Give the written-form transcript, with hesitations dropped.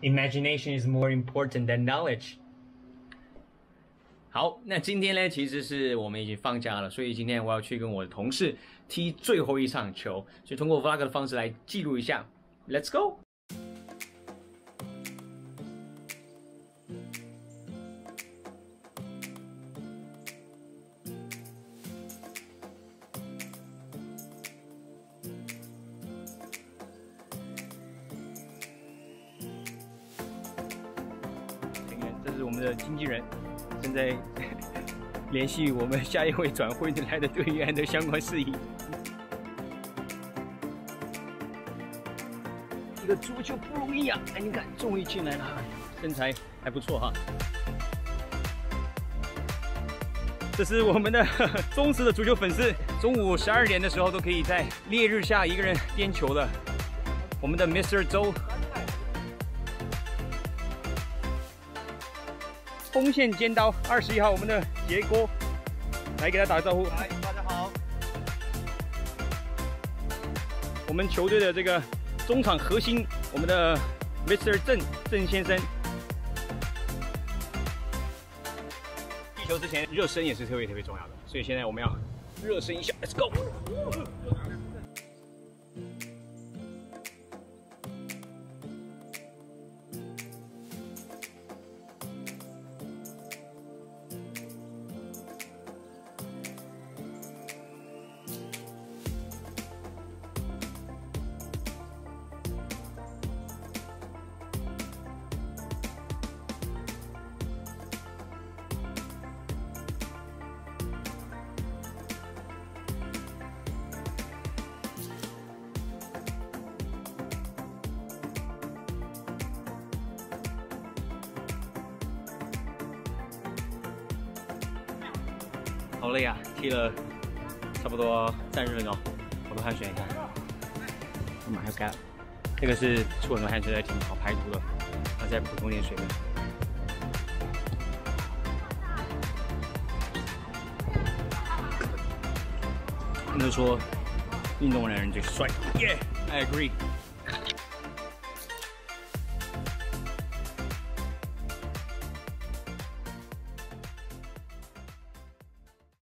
imagination is more important than knowledge。好，那今天呢，其实是我们已经放假了，所以今天我要去跟我的同事踢最后一场球，所以通过 vlog 的方式来记录一下。Let's go！ 这是我们的经纪人，正在联系我们下一位转会来的队员的相关事宜。这个足球不容易啊！哎，你看，终于进来了，身材还不错哈。这是我们的忠实的足球粉丝，中午12点的时候都可以在烈日下一个人颠球的，我们的 Mr. 周。 锋线尖刀21号，我们的杰哥来给他打个招呼。 嗨，大家好。 我们球队的这个中场核心，我们的 Mr. 郑先生。踢球之前热身也是特别重要的，所以现在我们要热身一下 ，Let's go。 好累啊，踢了差不多30分钟，我都汗水，你看，我马上干了。这个是出很多汗水在挺好排毒的，要再补充点水分。他们都说运动的人最帅 ，Yeah，I agree。